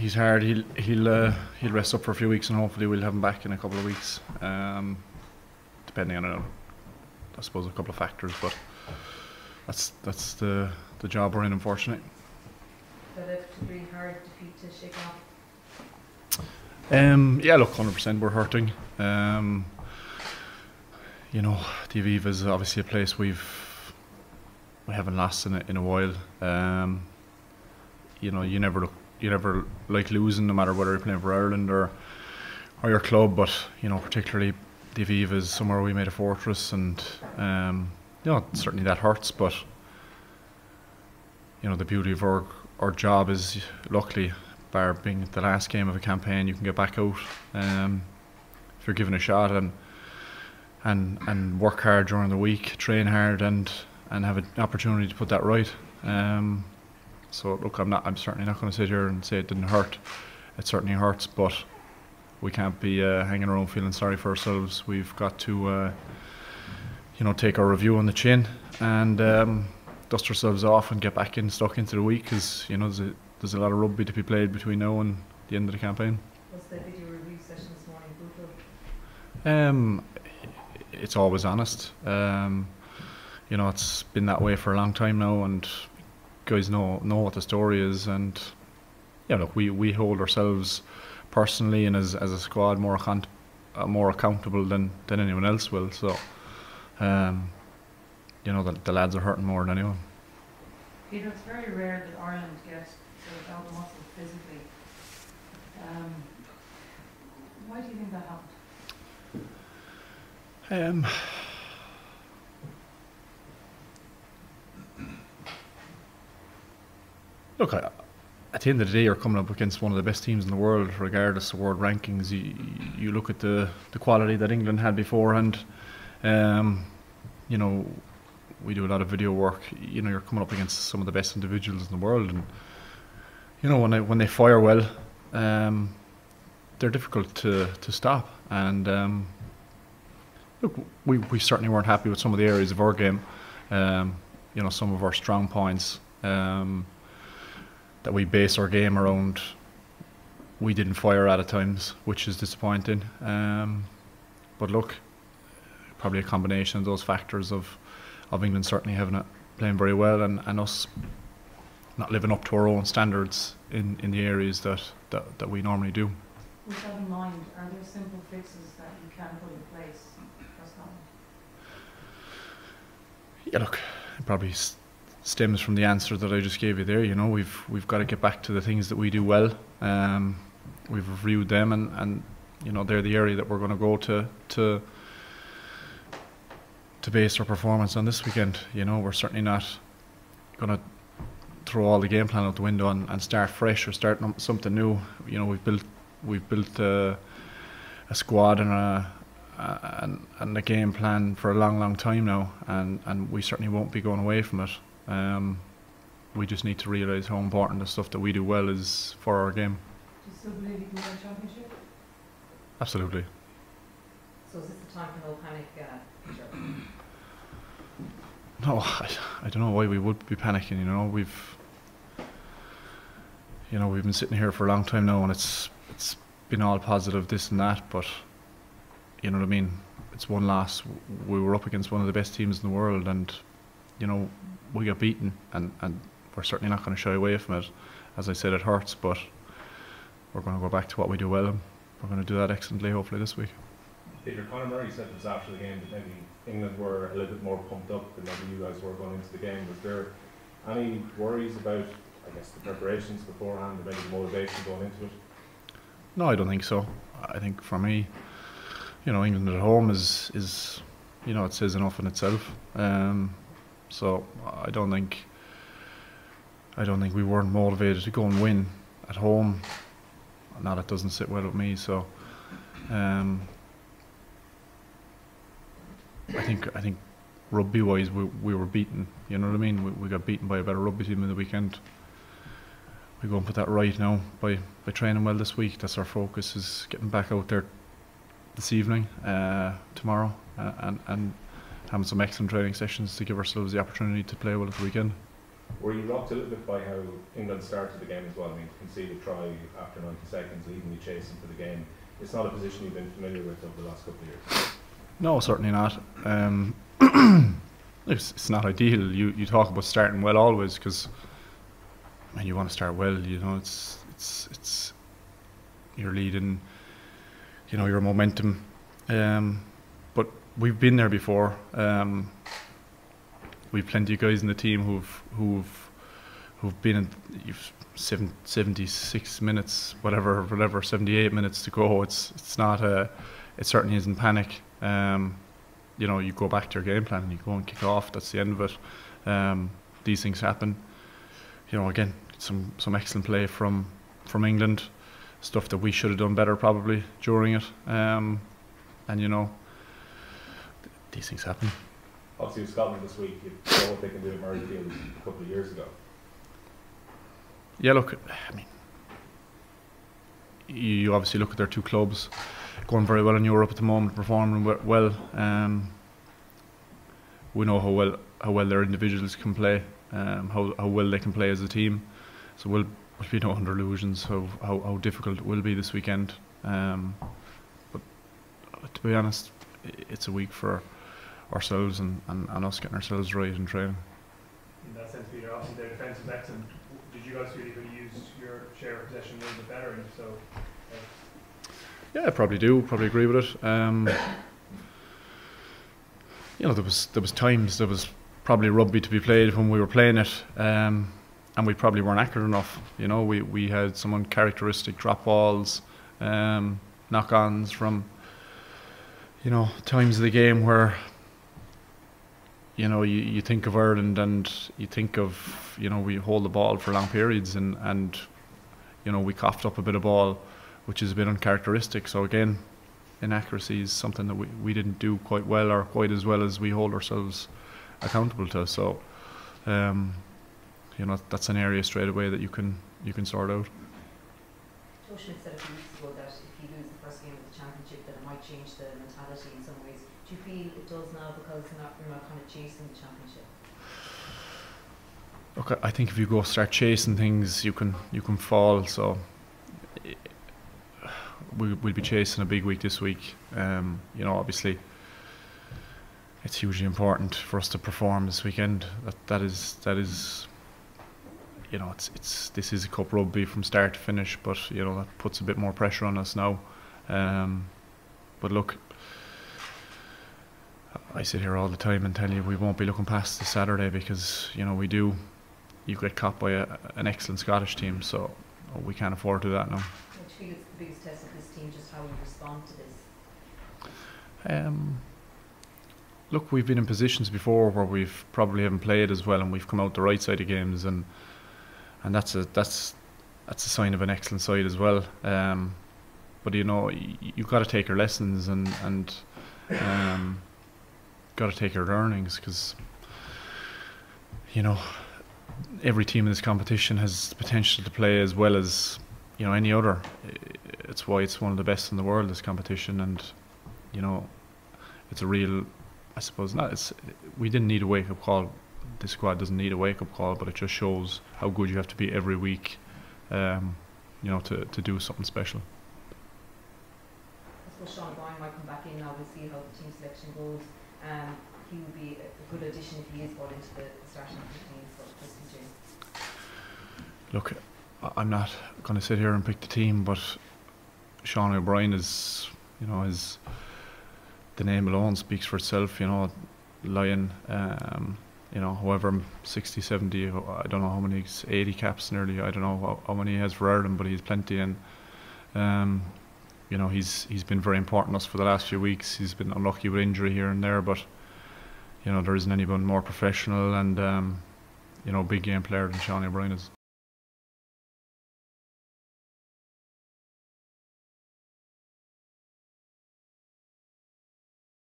he's hard. He'll rest up for a few weeks, and hopefully we'll have him back in a couple of weeks. Depending on I suppose a couple of factors, but that's the job we're in, unfortunately. But if to be hard defeat to shake off. Yeah, look, 100% we're hurting. You know, the Aviva is obviously a place we haven't lost in a while. You know, you never like losing, no matter whether you're playing for Ireland or your club. But you know, particularly the Aviva is somewhere we made a fortress, and you know, certainly that hurts. But you know, the beauty of our job is, luckily, bar being the last game of a campaign, you can get back out if you're given a shot and work hard during the week, train hard, and have an opportunity to put that right. So look, I'm certainly not going to sit here and say it didn't hurt. It certainly hurts, but we can't be hanging around feeling sorry for ourselves. We've got to you know, take our review on the chin and dust ourselves off and get back stuck into the week, because you know there's a lot of rugby to be played between now and the end of the campaign. Was the video review session this morning brutal? It's always honest. You know, it's been that way for a long time now, and guys know what the story is. And yeah, look, we hold ourselves personally and as a squad more accountable than anyone else will. So you know, the lads are hurting more than anyone. Peter, it's very rare that Ireland get sort of out muscle physically. Why do you think that happened? Look, at the end of the day, you're coming up against one of the best teams in the world, regardless of world rankings. You look at the quality that England had before, and you know, we do a lot of video work. You know, you're coming up against some of the best individuals in the world, and you know, when they fire well, they're difficult to stop. And look, we certainly weren't happy with some of the areas of our game. You know, some of our strong points that we base our game around, we didn't fire at times, which is disappointing. But look, probably a combination of those factors of England certainly playing very well, and us not living up to our own standards in the areas that we normally do. With that in mind, are there simple fixes that you can put in place for Scotland? Yeah, look, it probably stems from the answer that I just gave you there. You know, we've got to get back to the things that we do well. We've reviewed them, and you know, they're the area that we're going to go to base our performance on this weekend. You know, we're certainly not going to throw all the game plan out the window and start fresh or start something new. You know, we've built a squad and a game plan for a long time now, and we certainly won't be going away from it. We just need to realise how important the stuff that we do well is for our game. Do you still believe you can win a championship? Absolutely. So is this the time for no panic, Peter? No, I don't know why we would be panicking. You know, we've been sitting here for a long time now, and it's been all positive, this and that, but you know what I mean, it's one loss. We were up against one of the best teams in the world, and you know, we got beaten, and we're certainly not going to shy away from it. As I said, it hurts, but we're going to go back to what we do well, and we're going to do that excellently, hopefully, this week. Peter, Conor Murray said this after the game that maybe England were a little bit more pumped up than maybe you guys were going into the game. Was there any worries about, I guess, the preparations beforehand, or maybe the motivation going into it? No, I don't think so. I think for me, you know, England at home is you know, it says enough in itself. So I don't think we weren't motivated to go and win at home. Now that doesn't sit well with me. So I think rugby wise we were beaten. You know what I mean? We got beaten by a better rugby team in the weekend. We go and put that right now by training well this week. That's our focus, is getting back out there this evening, tomorrow, and having some excellent training sessions to give ourselves the opportunity to play well at the weekend. Were you rocked a little bit by how England started the game as well? I mean, to concede a try after 90 seconds, leading you chasing for the game. It's not a position you've been familiar with over the last couple of years. No, certainly not. It's not ideal. You talk about starting well always, because you want to start well. You know, it's you're leading. You know, your momentum. But we've been there before. We've plenty of guys in the team who've been in 76 minutes, whatever, 78 minutes to go. It's not it certainly isn't panic. You know, you go back to your game plan and you go and kick off. That's the end of it. These things happen. You know, again, some excellent play from England, stuff that we should have done better probably during it. And you know, these things happen. Obviously, with Scotland this week, you saw what they can do at Murrayfield a couple of years ago. Yeah, look, I mean, you obviously look at their two clubs going very well in Europe at the moment, performing well. We know how well their individuals can play, how well they can play as a team. So we'll be no under illusions how difficult it will be this weekend. But to be honest, it's a week for ourselves and us getting ourselves right in training. In that sense, Peter, obviously their defence was excellent. Did you guys feel you could have used your share of possession a little bit better? And if so, yeah, I probably do. Probably agree with it. You know, there was times there was probably rugby to be played when we were playing it, and we probably weren't accurate enough. You know, we had some uncharacteristic drop balls, knock-ons from, you know, times of the game where, you know, you think of Ireland and you think of, you know, we hold the ball for long periods and you know, we coughed up a bit of ball, which is a bit uncharacteristic. So again, inaccuracy is something that we didn't do quite well, or quite as well as we hold ourselves accountable to. So you know, that's an area straight away that you can sort out. Joe Schmidt said a few weeks ago that if you lose the first game of the championship, that it might change the mentality in some ways. Do you feel it does now because you're not kind of chasing the championship? Look, I think if you go start chasing things, you can fall. So we'll be chasing a big week this week. You know, obviously, it's hugely important for us to perform this weekend. That is. You know, this is a cup rugby from start to finish, but you know, that puts a bit more pressure on us now. But look, I sit here all the time and tell you we won't be looking past this Saturday, because you know you get caught by an excellent Scottish team, so we can't afford to do that now. Do you feel it's the biggest test of this team, just how you respond to this? Look, we've been in positions before where we've probably haven't played as well, and we've come out the right side of games, and that's a sign of an excellent side as well. But you know, you've got to take your lessons and got to take your learnings, because you know, every team in this competition has the potential to play as well as, you know, any other. It's why it's one of the best in the world, this competition, and you know, it's a real, I suppose not. We didn't need a wake-up call. This squad doesn't need a wake-up call, but it just shows how good you have to be every week, you know, to do something special. I suppose Sean O'Brien might come back in now. We'll see how the team selection goes. He would be a good addition if he is brought into the starting 15 for Christmas Day. Look, I'm not going to sit here and pick the team, but Sean O'Brien is, you know, the name alone speaks for itself. You know, Lion, you know, however 60, 70, I don't know how many, 80 caps nearly, I don't know how many he has for Ireland, but he's plenty. And you know, he's been very important to us for the last few weeks. He's been unlucky with injury here and there, but you know, there isn't anyone more professional and you know, big game player than Sean O'Brien is.